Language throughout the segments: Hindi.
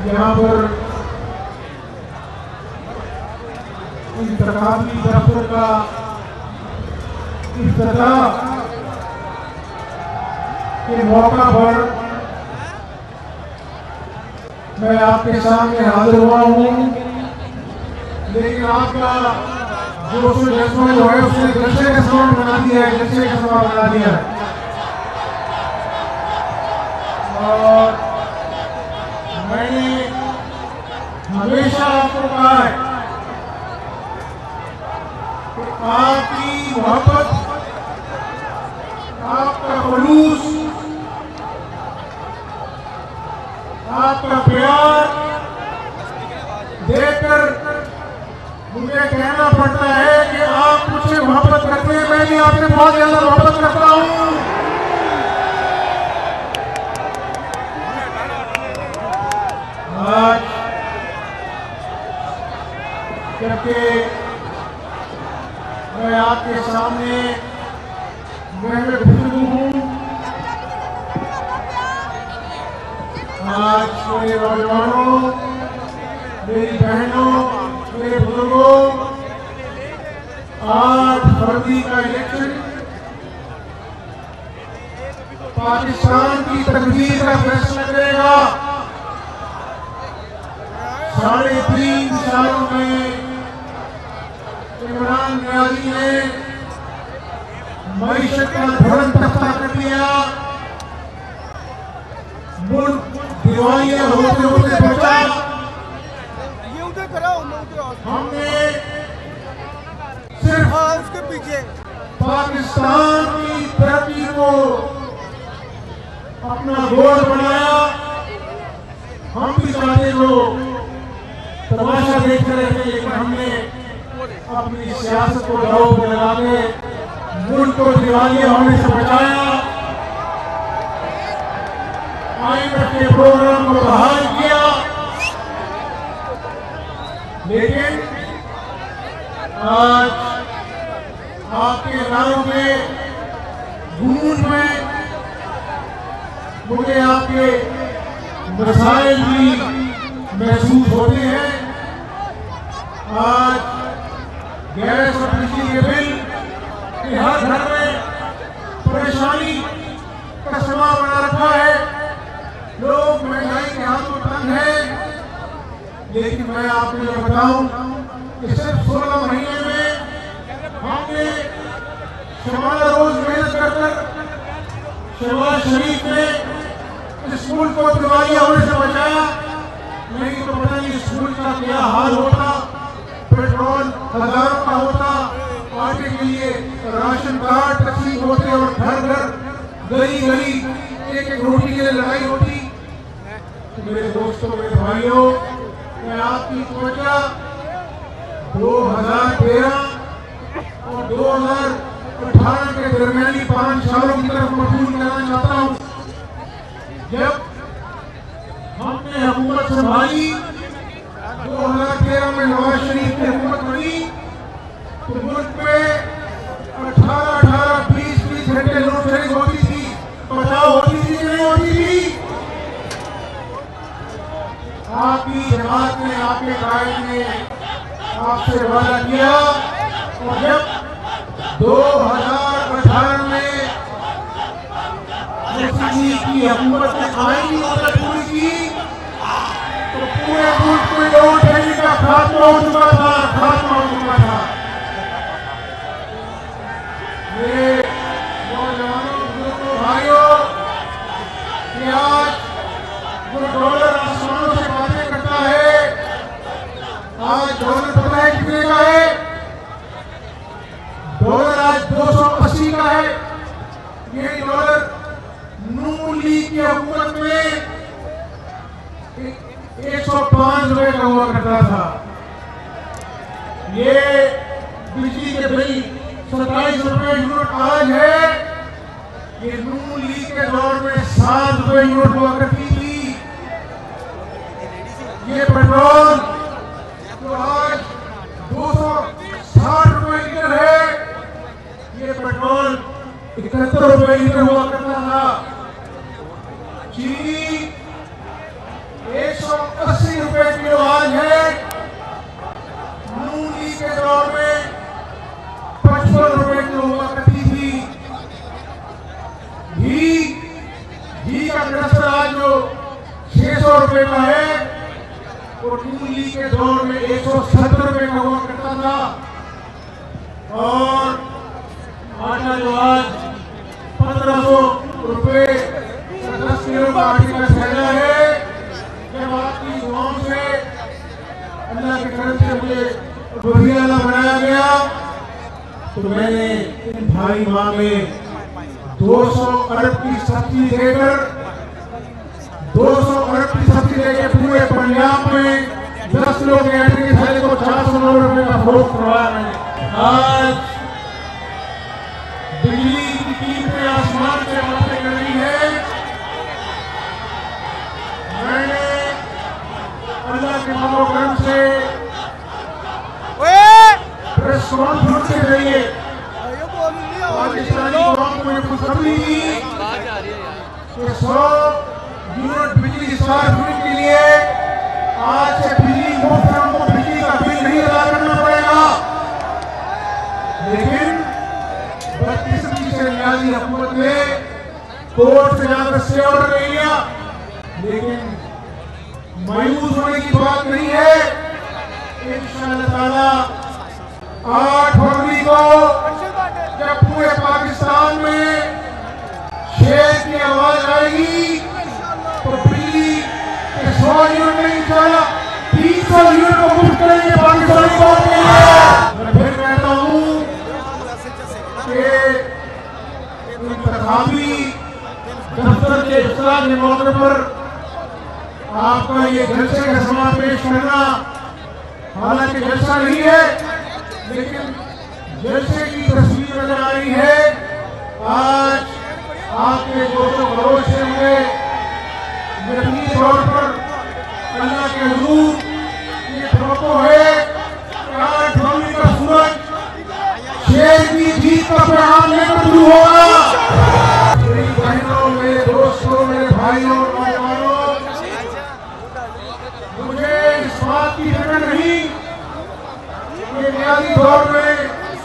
यहाँ पर इंतखाबी दफ्तर का इफ्तिताह के मौका पर मैं आपके सामने हाजिर हुआ हूँ, लेकिन आपका जो जज्बा जो है उसने जलसे का सवाल बना दिया है, जलसे का सवाल बना दिया है। और मैंने हमेशा आपको कहा है कि आपकी मोहब्बत, आपका खलूस, आपका प्यार देखकर मुझे कहना पड़ता है कि आप मुझसे मोहब्बत करते हैं, मैं भी आपसे बहुत ज्यादा मोहब्बत करता हूं। आज जबकि मैं आपके सामने गुफ्तगू हूं, आज मेरे नौजवानों, मेरी बहनों, मेरे बुजुर्गों, 8 फरवरी का इलेक्शन पाकिस्तान की तकदीर का फैसला करेगा। 3.5 सालों में इमरान नियाज़ी ने मईशत का धर्म तख्ता कर दिया, मुल्क दिवालिया होते होते बचा। हमने सिर्फ उसके पीछे पाकिस्तान की तरक्की को अपना गोल बनाया। हम भी चाहते लोग तमाशा देखते रहते, लेकिन हमने अपनी सियासत को दांव पे लगा के मुल्क को दिवालिया होने से बचाया। IMF के प्रोग्राम को बहाल किया, लेकिन आज आपके रायों में, जुनून में मुझे आपके मसाइल भी महसूस होते हैं। आज गैस और बिजली के बिल के हर घर में परेशानी का समा बना रखा है, लोग महंगाई के हाथों तंग है। लेकिन मैं आपको ये बताऊं कि सिर्फ 16 महीने में हमने शबाना रोज मेहनत कर शहबाज शरीफ ने स्कूल को दिवालिया होने से बचाया। नहीं तो पता नहीं स्कूल का क्या हाल होता, पेट्रोल हजारों का होता, आटे के लिए राशन कार्ड तकसीम होते और घर घर गली गली एक एक रोटी के लिए लड़ाई होती। तो मेरे दोस्तों, मेरे भाइयों, मैं आपकी तवज्जो 2013 और 2018 के दरमियानी 5 सालों की तरफ मजबूर करना चाहता हूँ। जब हमने हुकूमत संभाली, 2013 में नवाज शरीफ की हुकूमत बनी, तो मुल्क में 18-20 घंटे लोड शेडिंग होती थी, बचाव होती थी कि नहीं होती थी? आपकी जमात ने, आपके कायद ने आपसे वादा किया, और जब 2018 में की हुकूमत ने आईनी मदद पूरी की, तो पूरे मुल्क में लोड शेडिंग का खात्मा हो चुका था, खात्मा हो चुका था। ये नौजवानों, बुजुर्गों, भाइयों, कि आज जो डॉलर आसमानों से बातें करता है, आज डॉलर पता है कितने का है? डॉलर आज 280 का है। ये डॉलर नून लीग की हुकूमत में 105 रुपए का हुआ करता था। ये बिजली के बिल 27 रुपए यूनिट आज है, ये नून लीग के दौर में 7 रुपए यूनिट हुआ करती थी। ये पेट्रोल जो आज 260 रुपए लीटर है, ये पेट्रोल 71 रुपए लीटर हुआ करता था। चीनी 180 रुपए का है, वो 2G के दौर में 170 रुपए का हुआ करता था। और आटा जो आज 1500 रुपए 10 किलो का आटे का थैला है, जब आपकी दुआओं से अल्लाह के करम से मुझे वजीर-ए-आला बनाया गया, तो मैंने इन भाई माँ में 200 अरब की सब्सिडी देकर 200 अरब की सब्सिडी देकर पूरे पंजाब में 10 लोग के आटे के थैले को 400 रुपए का फरोख्त करवाया मैंने। आज बिजली की कीमतें आसमान से बातें कर रही है। मैंने अल्लाह के करम से प्रेस कॉन्फ्रेंस के जरिए पाकिस्तानी कौम को ये खुशखबरी दी कि 100 यूनिट बिजली स्टार्ट होने के लिए आज से बिजली मुफ्त हमको बिजली का बिल नहीं अदा करना पड़ेगा। लेकिन बदकिस्मती से रियाजी हुकूमत ने कोर्ट से जाकर स्टे ऑर्डर ले लिया। लेकिन मायूस होने की बात नहीं है। इंशाअल्लाह ताला 8 फरवरी को जब पूरे पाकिस्तान में शेर की आवाज आएगी तो बिजली के 100 यूनिट नहीं चला 300 यूनिट को मुफ्त करेंगे पाकिस्तानी कौम के लिए। मैं फिर कहता हूँ कि इंतखाबी दफ्तर के इफ्तार के मौके पर आपका ये जलसे का समा पेश करना हालांकि जलसा नहीं है, लेकिन जलसे की तस्वीर नजर आ रही है। आज आपके दोस्तों खरोश से हुए यकीनी तौर पर अल्लाह के हुजूर ये फोटो है कि 8 फरवरी का सूरज शेर की जीत का पैगाम लेकर शुरू होगा। मेरी बहनों, मेरे दोस्तों, मेरे भाइयों और नौजवानों, मुझे इस बात की फिक्र नहीं कि रियाजी दौर में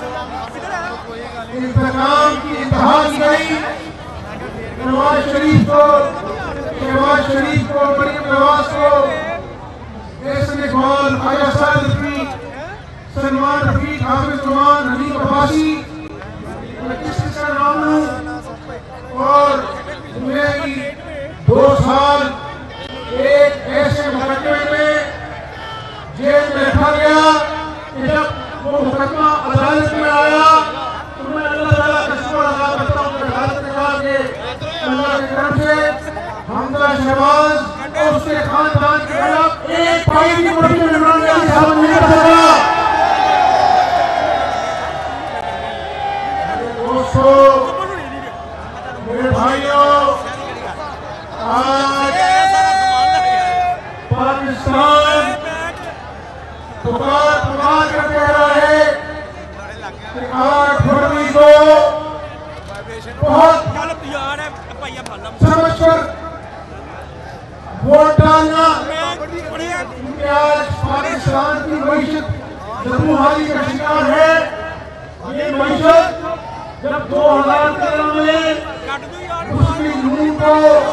इंतकाम की इंतहा की गई। नवाज शरीफ को, शहबाज शरीफ को, मरियम नवाज को, एहसन इकबाल, ख्वाजा साद रफीक, सलमान रफीक, हाफिज रहमान, हनीफ अब्बासी, मैं किसका नाम लूं। और मुझे 2 साल एक ऐसे मुकदमे में जेल में रखा गया कि जब वो मुकदमा अदालत में आया तो मैं अल्लाह ताला का शुक्र अदा करता हूँ कि अदालत ने कहा कि अल्लाह की तरफ से हमजा शहबाज और उसके खानदान के खिलाफ एक पाई की मुट्ठी में इमरान खान साहब नहीं कर सका। दोस्तों, मेरे भाइयों, आज पाकिस्तान पुकार कर कह रहा है कि 8 फरवरी को बहुत समझकर वोट डालना, क्योंकि आज पाकिस्तान की मईशत जदोजहद का शिकार है। ये मईशत जब 2013 में मुस्लिम लीग को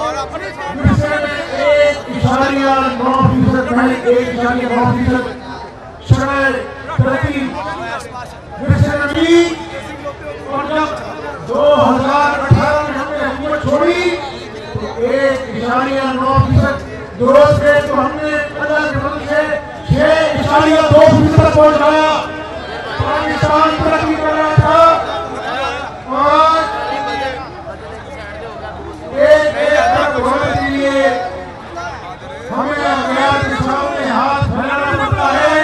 1.9% है, 1.9% शरह तरक्की विरसे नबी। और जब 2018 में हमने हुकूमत छोड़ी तो 1.9% दुरुस्त है, तो हमने अल्लाह के फजल से 6.2% तक पहुंचाया। पाकिस्तान तरक्की कर रहा था। आज एक तक बढ़ाने के लिए हमें अज्ञात के सामने हाथ फैलाना पड़ता है।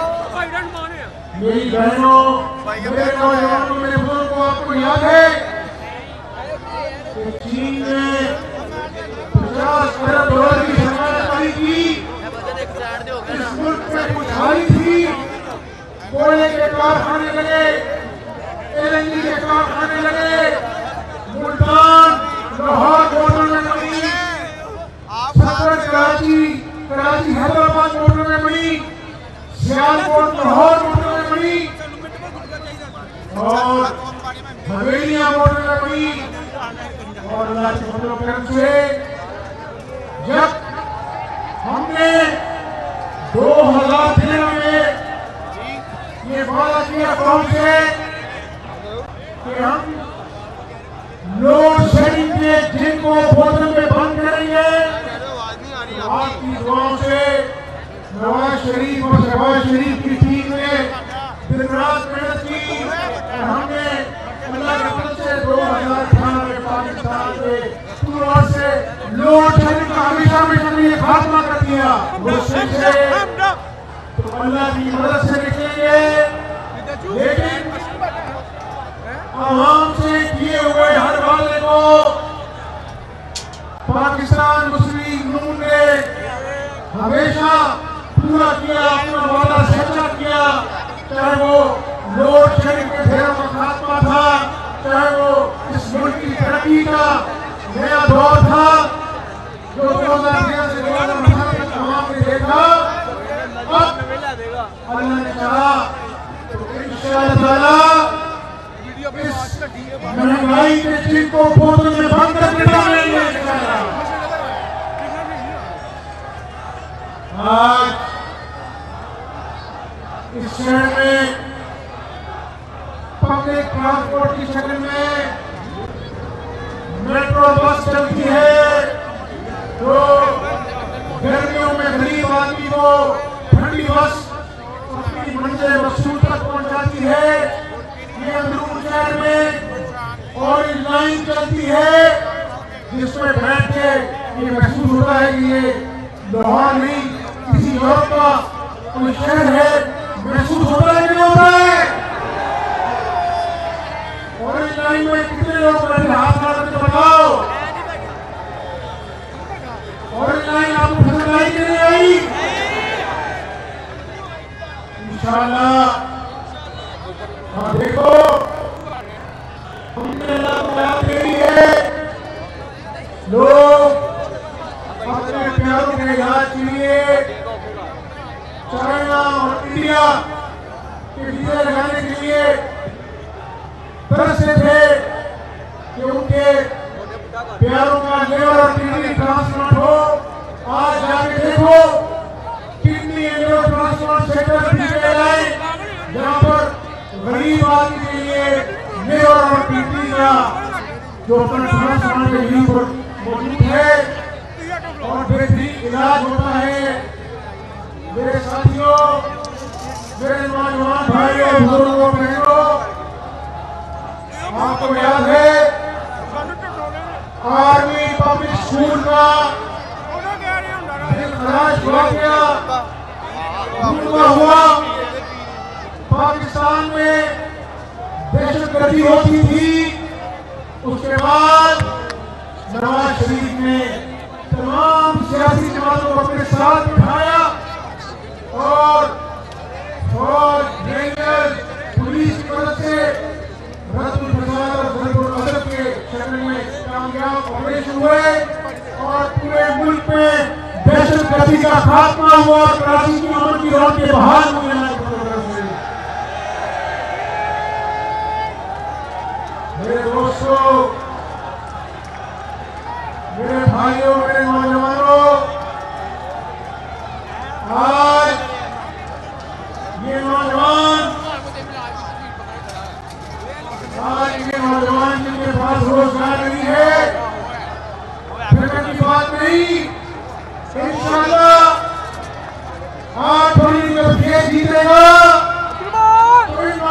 मेरी बहनों, मेरे नौजवानों, मेरे बुजुर्गों, आपको याद है कि चीन ने 50 अरब डॉलर की सरमायाकारी की। इस मुल्क में कुछ हारी थी, कोयले के कारखाने लगे, LNG के कारखाने लगे, मुल्तान, लाहौर बॉर्डर में बनी, सदर कराची हैदराबाद बॉर्डर में बनी, सियालकोट लाहौर बॉर्डर में बनी और हवेलियां बॉर्डर में बनी। और अल्लाह के फजल करम से जब हम हमने 2013 में ये वादा किया कौन से कि हम लोड शेडिंग के जिनको भोजन में बंद करेंगे। आपकी दुआओं से नवाज शरीफ और शहबाज शरीफ की टीम ने दिन रात मेहनत की और हमने अल्लाह के फजल से 2018 में पाकिस्तान के पूर्व से लोड शेडिंग का हमेशा में खात्मा कर दिया। मुश्किल से तो अल्लाह की मदद से निकलेंगे, लेकिन आवाम से किए हुए हर वादे को पाकिस्तान मुस्लिम नून ने हमेशा पूरा किया, अपना वादा सच्चा किया। चाहे वो लोड शेडिंग के ढेरों का खात्मा था, चाहे वो इस मुल्क की तरक्की का नया दौर था जो 2013 से 2018 तक आवाम ने देखा। अब अल्लाह ने कहा तो इंशाअल्लाह इस महंगाई के चीज को बोतल में बंद करके डालेंगे। आज इस शहर में पब्लिक ट्रांसपोर्ट की शक्ल में मेट्रो बस चलती है, तो गर्मियों में गरीब आदमी को ठंडी बस अपनी मंजिल मकसूद तक पहुंचाती है। ये अंदरूनी शहर में ऑरेंज लाइन चलती है जिसमें बैठ के ये महसूस होता है कि ये लाहौर नहीं किसी यूरोप का कोई शहर है। महसूस होता है कि नहीं होता है? ऑरेंज लाइन में कितने लोग बैठे हाथ मार के बताओ। ऑरेंज लाइन आपको पसंद आई कि नहीं आई? इंशाअल्लाह हाँ देखो हमने अल्लाह को याद करी है। लोग अपने प्यारों के इलाज के लिए चाइना और इंडिया के वीजा लगाने के लिए तरसते थे कि उनके प्यारों का लिवर और किडनी ट्रांसप्लांट हो। आज जाके देखो kidney and liver transplant centre भी है जहाँ पर गरीब आदमी के लिए लिवर और किडनी का जो अपना ट्रांसप्लांट के लिए मौजूद है और बेहतरीन इलाज होता है। मेरे साथियों, मेरे नौजवान भाइयों, बुजुर्गों, बहनों, आपको याद है आर्मी पब्लिक स्कूल का वाकया हुआ। पाकिस्तान में दहशतगर्दी होती थी, उसके बाद नवाज शरीफ ने तमाम सियासी जमातों को अपने साथ बिठाया और फौज, रेंजर्स, पुलिस की मदद से रद्दुल फसाद और ज़रबुल अदब के शक्ल में कामयाब ऑपरेशन हुए और पूरे मुल्क में दहशतगर्दी का खात्मा हुआ और कराची की अमन की रौनकें बहाल हुई। मेरे दोस्तों, मेरे भाइयों, मेरे नौजवानों, आज ये नौजवान जिनके पास रोजगार नहीं है, फिक्र की बात नहीं। इंशाअल्लाह आज थोड़ी जब ये जीतेगा तो इन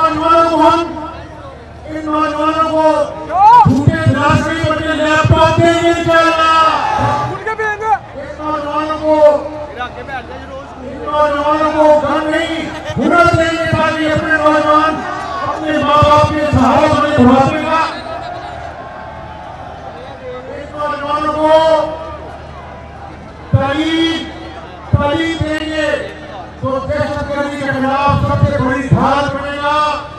नौजवानों को झूठे ग्लास नहीं बने लैपटॉप देंगे इंशाअल्लाह। इन नौजवानों को गन नहीं हुनर देंगे ताकि अपने नौजवान अपने माँ बाप के सहारे बने बुढ़ापे का। इन नौजवानों को तालीम देंगे तो दहशतगर्दी के खिलाफ सबसे बड़ी ढाल बनेगा।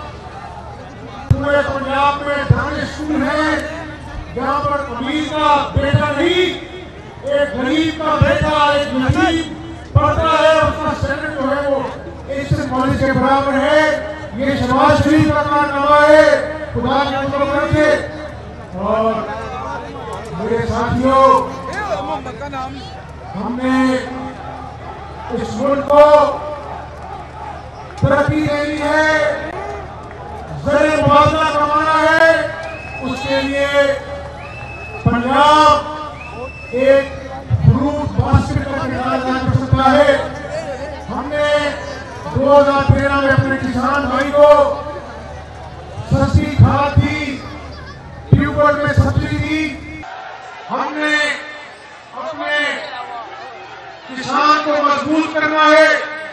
पूरे पंजाब में धार्मिक स्कूल है जहाँ पर अमीर का बेटा नहीं, एक गरीब का बेटा, एक नसीब पढ़ता है, उसका स्टैंडर्ड जो है वो एक कॉलेज के बराबर है। ये शहबाज शरीफ का कारनामा है, खुदा के मतलब करके। और मेरे साथियों, हमने इस मुल्क को तरक्की देनी है, ज़रिए मुआवजा कमाना है, उसके लिए पंजाब एक फ्रूट बास्केट का किरदार अदा कर सकता है। हमने 2013 में अपने किसान भाई को सस्ती खाद दी, ट्यूबवेल में सब्सिडी दी। हमने अपने किसान को मजबूत करना है।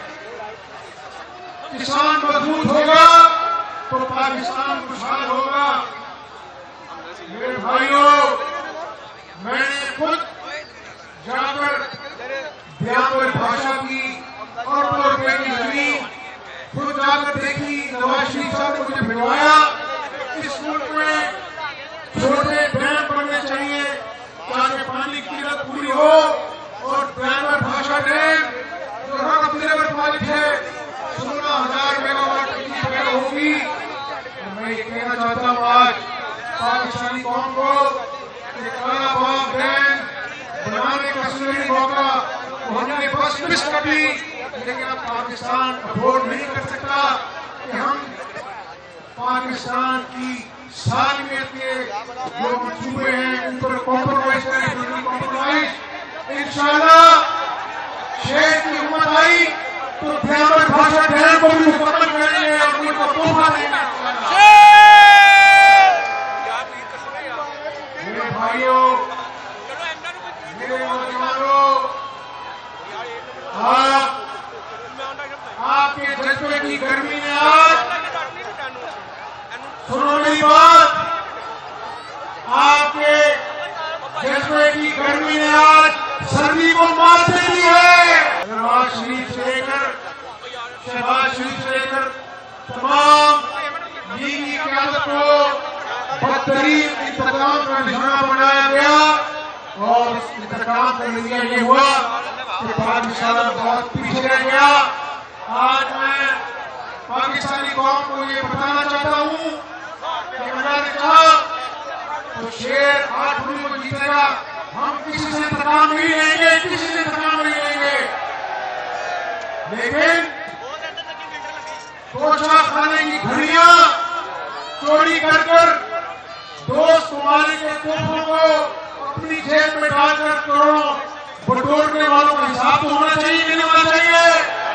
किसान मजबूत होगा तो पाकिस्तान खुशहाल होगा। मेरे भाइयों, मैंने खुद जाकर ब्यावर भाषा की और नगरी खुद जाकर देखी। नवाज शरीफ साहब ने मुझे मिलवाया। इस मुल्क में छोटे डैम बनने चाहिए ताकि पानी की किल्लत पूरी हो, और ब्यावर भाषा डैम जो रंग दिलेवर प्रोजेक्ट है 16,000 मेगावाट की पैदा होगी। मैं ये कहना चाहता हूँ आज पाकिस्तानी कौम को कि काला बाग डैम बनाने का सुनहरी मौका हमने बस मिस कर दी, लेकिन अब पाकिस्तान अफोर्ड नहीं कर सकता कि हम पाकिस्तान की सालमियत के जो मंसूबे हैं उन पर कॉम्प्रोमाइज करें। इंशाल्लाह शेख की हिम्मत आई तो ब्यावर भाषा डैम को भी मुकम्मल करेंगे और उनको तोहफा देंगे। मेरे भाइयों, मेरे नौजवानों, आपके जज्बे की गर्मी ने आज, सुनो मेरी बात, आपके जज्बे की गर्मी ने आज सर्दी को मात दे दी है। नवाज शरीफ से लेकर शहबाज शरीफ से लेकर तमाम लीगी क़यादत को बदतरीन इंतकाम का निशाना बनाया गया, और इस इंतकाम का नतीजा ये हुआ कि पाकिस्तान बहुत पीछे रह गया। आज मैं पाकिस्तानी कौम को ये बताना चाहता हूँ कि अल्लाह ने कहा तो शेर 8 को जीतेगा। हम किसी से इंतकाम नहीं लेंगे, किसी से इंतकाम नहीं लेंगे, लेकिन तोशा खाने की घड़ियां चोरी कर दोस्त ममालिक के तोहफों को अपनी जेब में डालकर करोड़ों बटोरने वालों का हिसाब तो होना चाहिए कि नहीं होना चाहिए?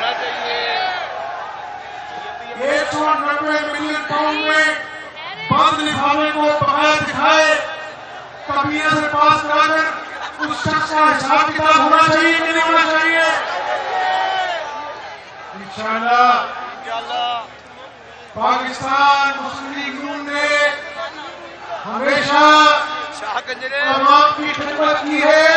190 मिलियन पाउंड में बंद लिफाफे को बकाया दिखाए, कबीना से पास कराकर उस शख्स का हिसाब किताब होना चाहिए कि नहीं होना चाहिए? इंशाअल्लाह पाकिस्तान मुस्लिम लीग नून ने हमेशा अवाम की खिदमत की है,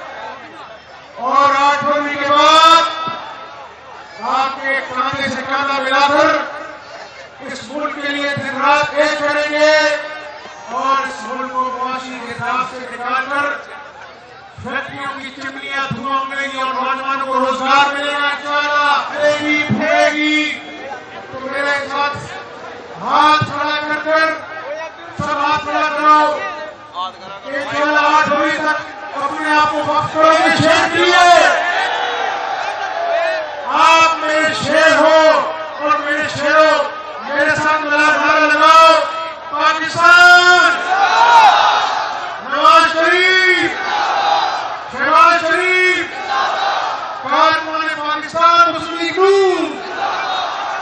और 8वीं के बाद आपके कांधे से कांधा मिलाकर इस मुल्क के लिए दिन रात एक करेंगे, और इस मुल्क को मुआशी हिसाब से निकालकर फैक्ट्रियों की चिमनियां धुआं मिलेगी और नौजवानों को रोजगार मिलेगा। इंशाअल्लाह फैलेगी। तो मेरे साथ हाथ खड़ा कर सब हाथ खड़ा करो। इंशाअल्लाह 8 बजे तक अपने आप को वक्त करोगे शेर के लिए।